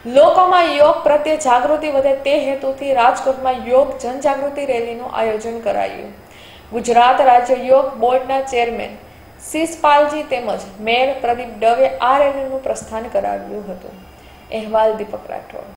લોકોમાં યોગ પ્રત્યે જાગૃતિ વધે તે હેતુથી રાજકોટમાં યોગ જનજાગૃતિ રેલીનું આયોજન કરાયું। ગુજરાત રાજ્ય યોગ બોર્ડના ચેરમેન શિષપાલજી તેમજ મેયર પ્રદીપ દવે આ રેલીનું પ્રસ્થાન કરાવ્યું હતું। અહેવાલ દીપક રાઠોડ।